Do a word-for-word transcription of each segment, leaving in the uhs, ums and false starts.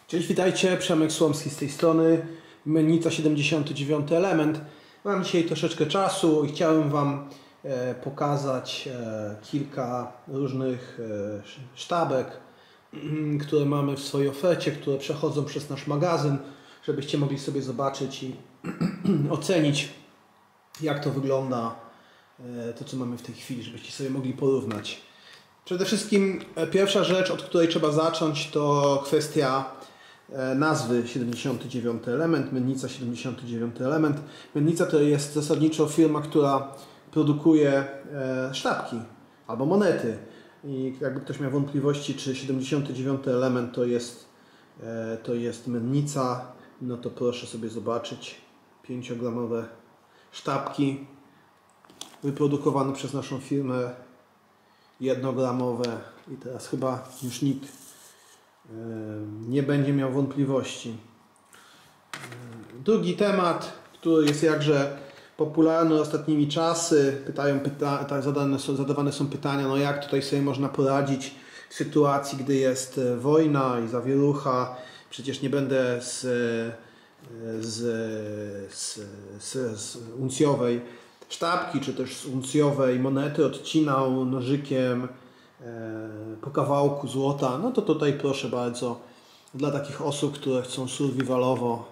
Cześć, witajcie, Przemek Słomski z tej strony, Mennica siedemdziesiąty dziewiąty element. Mam dzisiaj troszeczkę czasu i chciałem Wam e, pokazać e, kilka różnych e, sztabek, które mamy w swojej ofercie, które przechodzą przez nasz magazyn, żebyście mogli sobie zobaczyć i ocenić, jak to wygląda, e, to co mamy w tej chwili, żebyście sobie mogli porównać. Przede wszystkim e, pierwsza rzecz, od której trzeba zacząć, to kwestia nazwy siedemdziesiąty dziewiąty element, Mennica siedemdziesiąty dziewiąty element. Mennica to jest zasadniczo firma, która produkuje e, sztabki albo monety. I jakby ktoś miał wątpliwości, czy siedemdziesiąty dziewiąty element to jest, e, to jest Mennica, no to proszę sobie zobaczyć. pięciogramowe sztabki wyprodukowane przez naszą firmę, jednogramowe i teraz chyba już nikt nie będzie miał wątpliwości. Drugi temat, który jest jakże popularny ostatnimi czasy, pytają, pyta, tak zadane są, zadawane są pytania, no jak tutaj sobie można poradzić w sytuacji, gdy jest wojna i zawierucha. Przecież nie będę z, z, z, z, z uncjowej sztabki, czy też z uncjowej monety odcinał nożykiem po kawałku złota. No to tutaj proszę bardzo, dla takich osób, które chcą survivalowo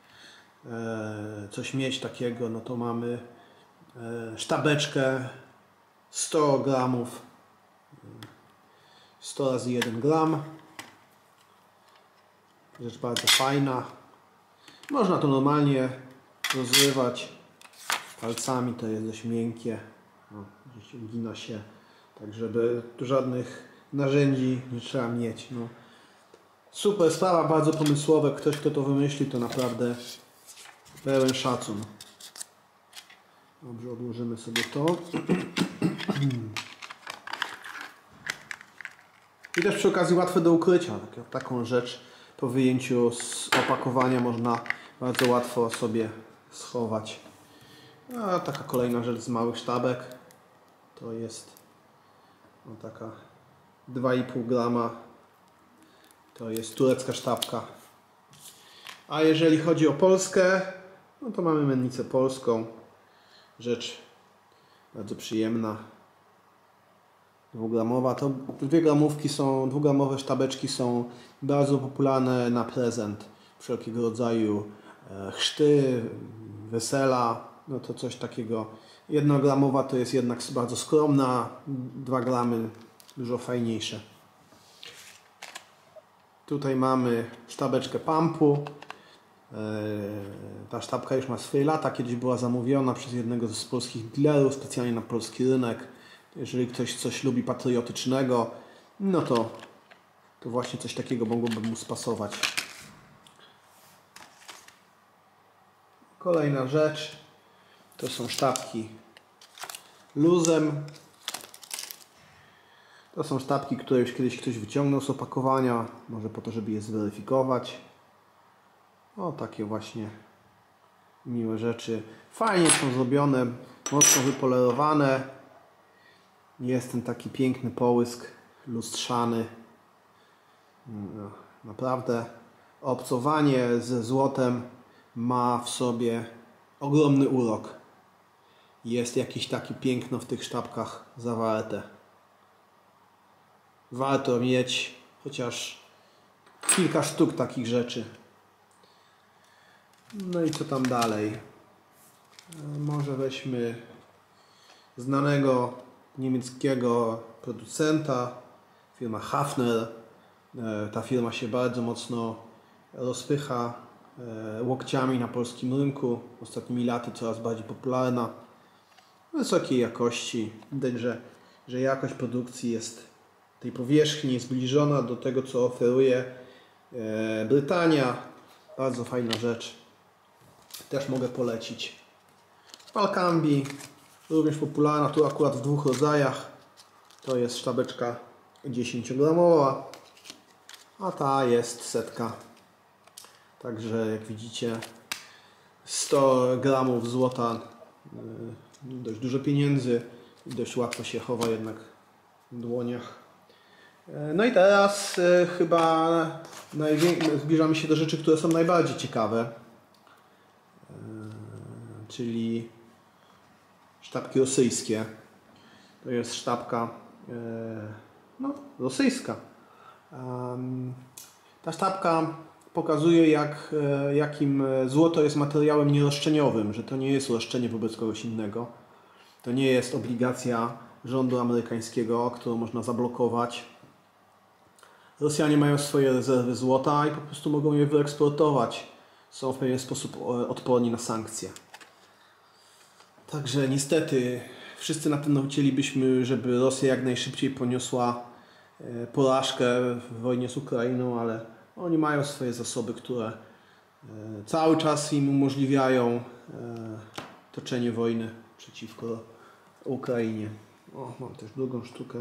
coś mieć takiego, no to mamy sztabeczkę sto gramów, sto razy jeden gram. Rzecz bardzo fajna. Można to normalnie rozrywać palcami, to jest dość miękkie, no, gina się. Tak, żeby tu żadnych narzędzi nie trzeba mieć. No. Super sprawa, bardzo pomysłowe. Ktoś, kto to wymyśli, to naprawdę pełen szacun. Dobrze, odłożymy sobie to. I też przy okazji łatwe do ukrycia. Tak, taką rzecz po wyjęciu z opakowania można bardzo łatwo sobie schować. A taka kolejna rzecz z małych sztabek to jest no taka dwa i pół grama, to jest turecka sztabka. A jeżeli chodzi o Polskę, no to mamy mennicę polską. Rzecz bardzo przyjemna, dwugramowa. To dwie gramówki są, dwugramowe sztabeczki są bardzo popularne na prezent. Wszelkiego rodzaju chrzty, wesela, no to coś takiego. Jednogramowa to jest jednak bardzo skromna, dwa gramy dużo fajniejsze. Tutaj mamy sztabeczkę pampu. Ta sztabka już ma swoje lata, kiedyś była zamówiona przez jednego z polskich dealerów specjalnie na polski rynek. Jeżeli ktoś coś lubi patriotycznego, no to, to właśnie coś takiego mogłoby mu spasować. Kolejna rzecz to są sztabki luzem. To są sztabki, które już kiedyś ktoś wyciągnął z opakowania, może po to, żeby je zweryfikować. O, takie właśnie miłe rzeczy. Fajnie są zrobione, mocno wypolerowane. Jest ten taki piękny połysk lustrzany. No, naprawdę obcowanie ze złotem ma w sobie ogromny urok. Jest jakieś takie piękno w tych sztabkach zawarte. Warto mieć chociaż kilka sztuk takich rzeczy. No i co tam dalej? Może weźmy znanego niemieckiego producenta, firma Hafner. Ta firma się bardzo mocno rozpycha łokciami na polskim rynku. Ostatnimi laty coraz bardziej popularna. Wysokiej jakości. Widać, że, że jakość produkcji jest tej powierzchni jest zbliżona do tego, co oferuje e, Brytania. Bardzo fajna rzecz. Też mogę polecić. Palkambi, również popularna, tu akurat w dwóch rodzajach. To jest sztabeczka dziesięciogramowa, a ta jest setka. Także jak widzicie, sto gramów złota, e, dość dużo pieniędzy i dość łatwo się chowa jednak w dłoniach. No i teraz e, chyba najwię- zbliżamy się do rzeczy, które są najbardziej ciekawe, e, czyli sztabki rosyjskie. To jest sztabka e, no, rosyjska. Um, ta sztabka pokazuje, jak, e, jakim złoto jest materiałem nieroszczeniowym, że to nie jest roszczenie wobec kogoś innego. To nie jest obligacja rządu amerykańskiego, którą można zablokować. Rosjanie mają swoje rezerwy złota i po prostu mogą je wyeksportować. Są w pewien sposób odporni na sankcje. Także niestety wszyscy na pewno chcielibyśmy, żeby Rosja jak najszybciej poniosła porażkę w wojnie z Ukrainą, ale oni mają swoje zasoby, które cały czas im umożliwiają toczenie wojny przeciwko Ukrainie. O, mam też drugą sztukę.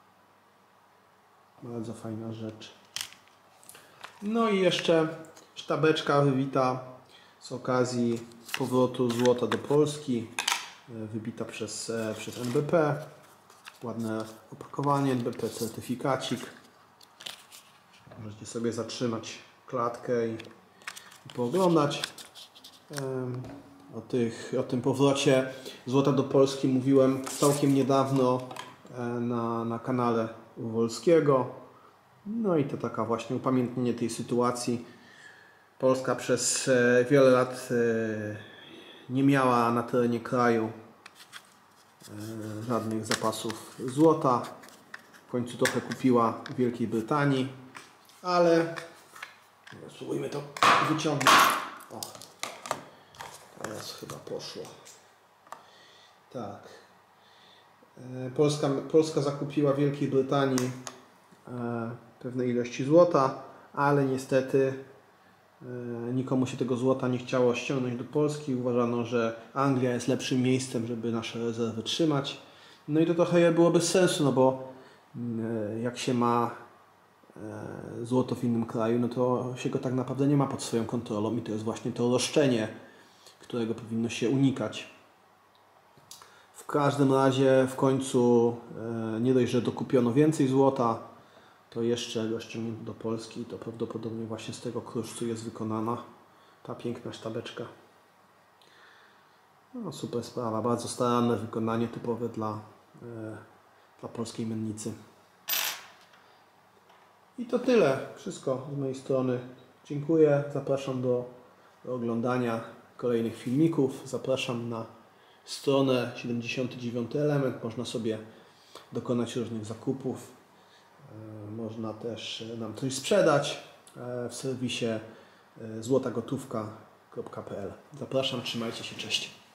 Bardzo fajna rzecz. No i jeszcze sztabeczka wybita z okazji powrotu złota do Polski. Wybita przez, przez N B P. Ładne opakowanie N B P, certyfikacik. Możecie sobie zatrzymać klatkę i, i pooglądać. O, tych, o tym powrocie złota do Polski mówiłem całkiem niedawno na, na kanale Wolskiego. No i to taka właśnie upamiętnienie tej sytuacji. Polska przez wiele lat nie miała na terenie kraju żadnych zapasów złota. W końcu trochę kupiła w Wielkiej Brytanii, ale spróbujmy to wyciągnąć. O, teraz chyba poszło. Tak. Polska, Polska zakupiła w Wielkiej Brytanii pewne ilości złota, ale niestety nikomu się tego złota nie chciało ściągnąć do Polski. Uważano, że Anglia jest lepszym miejscem, żeby nasze rezerwy trzymać. No i to trochę było bez sensu, no bo jak się ma złoto w innym kraju, no to się go tak naprawdę nie ma pod swoją kontrolą i to jest właśnie to roszczenie, którego powinno się unikać. W każdym razie w końcu nie dość, że dokupiono więcej złota, to jeszcze go ściągnięto do Polski i to prawdopodobnie właśnie z tego kruszcu jest wykonana ta piękna sztabeczka. No, super sprawa, bardzo staranne wykonanie, typowe dla, e, dla polskiej mennicy. I to tyle, wszystko z mojej strony. Dziękuję, zapraszam do, do oglądania kolejnych filmików, zapraszam na stronę siedemdziesiąty dziewiąty element, można sobie dokonać różnych zakupów. Można też nam coś sprzedać w serwisie złotagotówka kropka p l. Zapraszam, trzymajcie się, cześć.